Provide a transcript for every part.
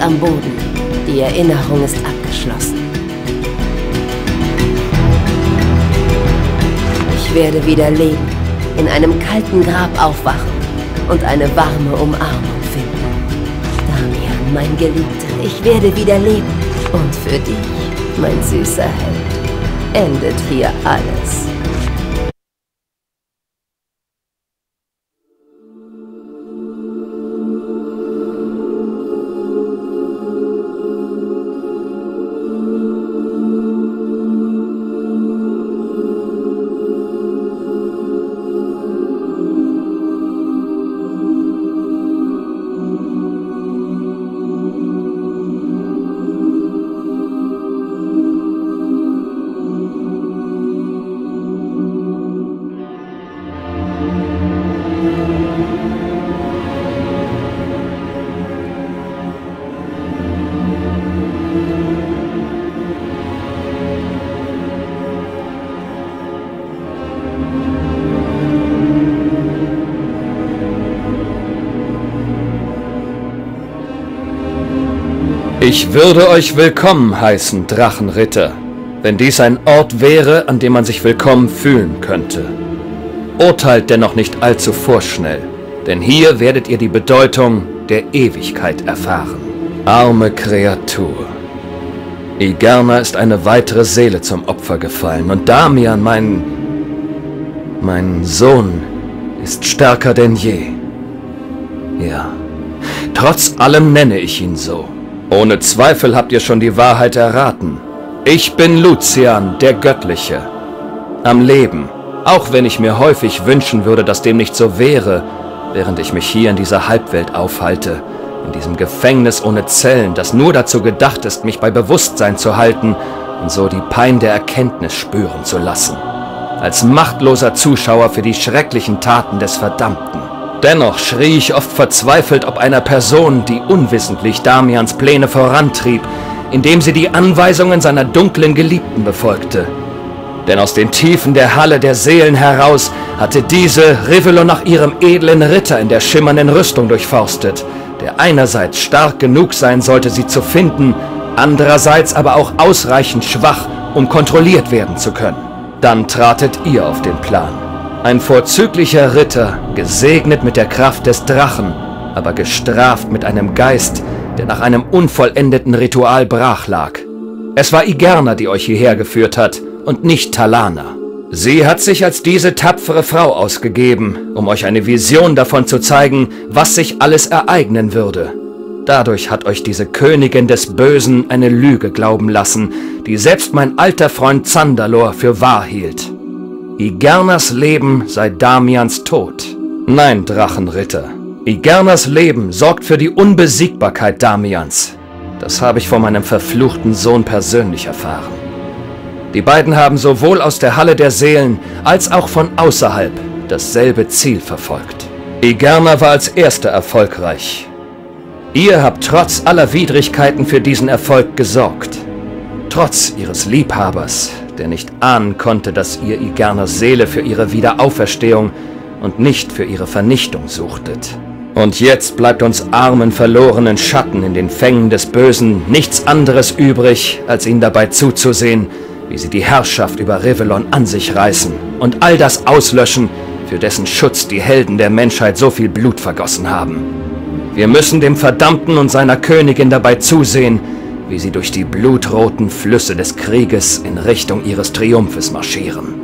am Boden. Die Erinnerung ist abgeschlossen. Ich werde wieder leben, in einem kalten Grab aufwachen und eine warme Umarmung finden. Damian, mein Geliebter, ich werde wieder leben. Und für dich, mein süßer Held, endet hier alles. Ich würde euch willkommen heißen, Drachenritter, wenn dies ein Ort wäre, an dem man sich willkommen fühlen könnte. Urteilt dennoch nicht allzu vorschnell, denn hier werdet ihr die Bedeutung der Ewigkeit erfahren. Arme Kreatur. Igerna ist eine weitere Seele zum Opfer gefallen und Damian, mein Sohn, ist stärker denn je. Ja, trotz allem nenne ich ihn so. Ohne Zweifel habt ihr schon die Wahrheit erraten. Ich bin Lucian, der Göttliche. Am Leben, auch wenn ich mir häufig wünschen würde, dass dem nicht so wäre, während ich mich hier in dieser Halbwelt aufhalte, in diesem Gefängnis ohne Zellen, das nur dazu gedacht ist, mich bei Bewusstsein zu halten und so die Pein der Erkenntnis spüren zu lassen. Als machtloser Zuschauer für die schrecklichen Taten des Verdammten. Dennoch schrie ich oft verzweifelt ob einer Person, die unwissentlich Damians Pläne vorantrieb, indem sie die Anweisungen seiner dunklen Geliebten befolgte. Denn aus den Tiefen der Halle der Seelen heraus hatte diese Rivellon nach ihrem edlen Ritter in der schimmernden Rüstung durchforstet, der einerseits stark genug sein sollte, sie zu finden, andererseits aber auch ausreichend schwach, um kontrolliert werden zu können. Dann tratet ihr auf den Plan. Ein vorzüglicher Ritter, gesegnet mit der Kraft des Drachen, aber gestraft mit einem Geist, der nach einem unvollendeten Ritual brach lag. Es war Igerna, die euch hierher geführt hat, und nicht Talana. Sie hat sich als diese tapfere Frau ausgegeben, um euch eine Vision davon zu zeigen, was sich alles ereignen würde. Dadurch hat euch diese Königin des Bösen eine Lüge glauben lassen, die selbst mein alter Freund Zandalor für wahr hielt. Igernas Leben sei Damians Tod. Nein, Drachenritter. Igernas Leben sorgt für die Unbesiegbarkeit Damians. Das habe ich von meinem verfluchten Sohn persönlich erfahren. Die beiden haben sowohl aus der Halle der Seelen als auch von außerhalb dasselbe Ziel verfolgt. Igerna war als Erster erfolgreich. Ihr habt trotz aller Widrigkeiten für diesen Erfolg gesorgt. Trotz ihres Liebhabers, der nicht ahnen konnte, dass ihr Igernas Seele für ihre Wiederauferstehung und nicht für ihre Vernichtung suchtet. Und jetzt bleibt uns armen, verlorenen Schatten in den Fängen des Bösen nichts anderes übrig, als ihnen dabei zuzusehen, wie sie die Herrschaft über Rivellon an sich reißen und all das auslöschen, für dessen Schutz die Helden der Menschheit so viel Blut vergossen haben. Wir müssen dem Verdammten und seiner Königin dabei zusehen, wie sie durch die blutroten Flüsse des Krieges in Richtung ihres Triumphes marschieren.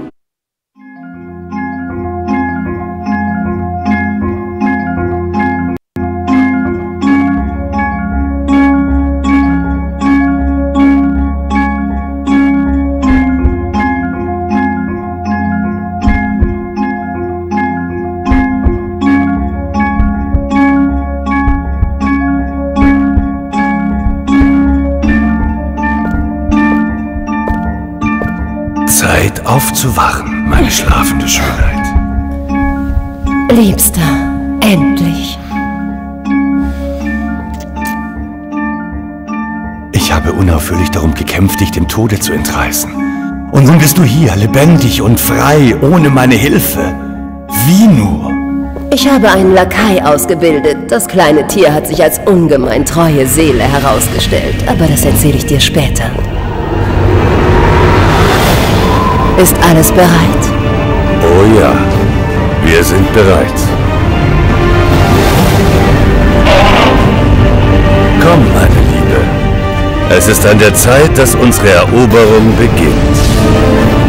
Zeit aufzuwachen, meine schlafende Schönheit. Liebster, endlich. Ich habe unaufhörlich darum gekämpft, dich dem Tode zu entreißen. Und nun bist du hier, lebendig und frei, ohne meine Hilfe. Wie nur? Ich habe einen Lakai ausgebildet. Das kleine Tier hat sich als ungemein treue Seele herausgestellt. Aber das erzähle ich dir später. Ist alles bereit? Oh ja, wir sind bereit. Komm, meine Liebe. Es ist an der Zeit, dass unsere Eroberung beginnt.